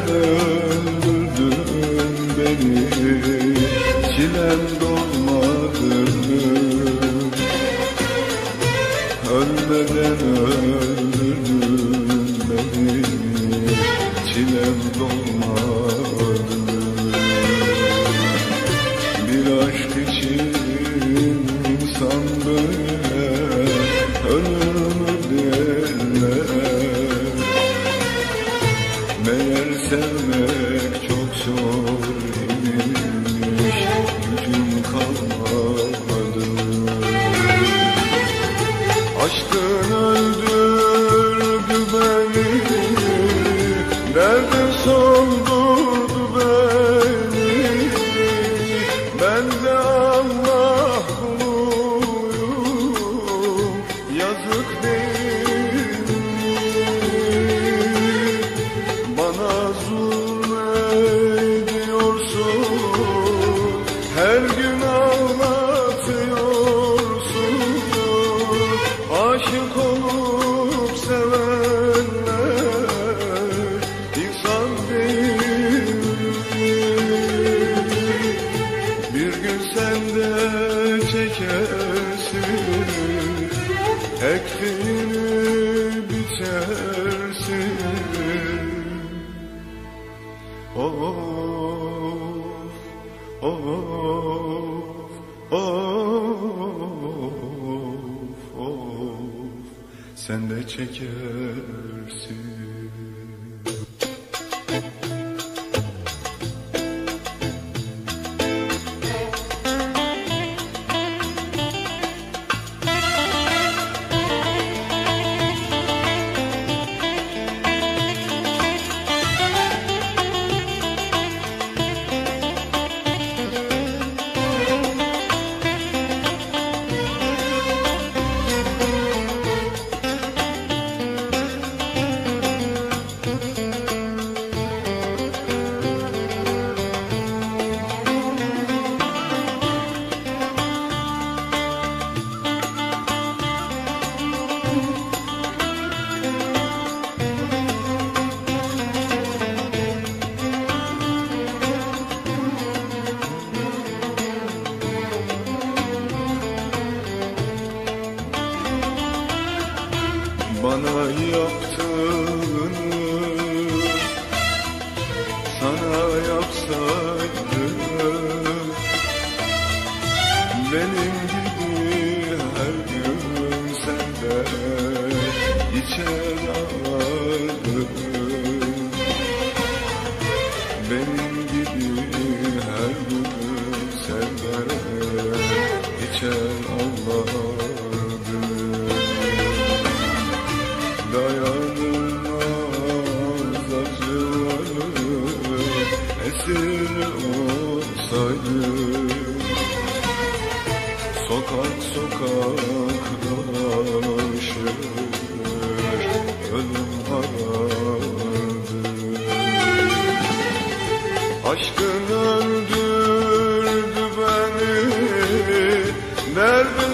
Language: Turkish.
öldürdün beni, çilem dolmadı. Ölmeden öldürdün beni, çilem dolmadı. Bir aşk için insan böyle ölür mü derler. Meğer sevmek çok zor imiş, gücüm kalmadı. Aşkın öldürdü beni, derdin soldurdu beni. Ben de Allah kuluyum, yazık değil mi? Bana zulmediyorsun, her gün ağlatıyorsun. Aşık olup sevenler insan değil mi? Bir gün sen de çekersin, ektiğini biçersin. Of, of, of, sen de çekersin. Bana yaptığını sana yapsaydım, benim gibi her gün sende içer ağlardım. Benim gibi her gün sende içer ağlardım. Dayanılmaz acıları esir olsaydım, sokak sokak dolaşır ölüm arardım. Aşkın öldürdü beni, nerede